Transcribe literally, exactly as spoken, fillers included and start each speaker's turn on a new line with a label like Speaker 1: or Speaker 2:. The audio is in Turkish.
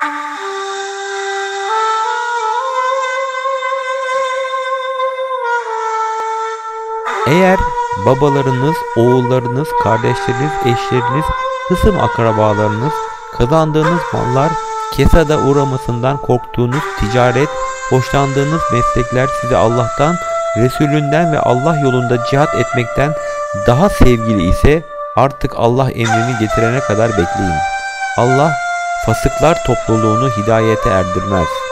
Speaker 1: Eğer babalarınız, oğullarınız, kardeşleriniz, eşleriniz, hısım akrabalarınız, kazandığınız mallar, kesada uğramasından korktuğunuz ticaret, hoşlandığınız meslekler size Allah'tan, Resulünden ve Allah yolunda cihat etmekten daha sevgili ise artık Allah emrini getirene kadar bekleyin. Allah fasıklar topluluğunu hidayete erdirmez.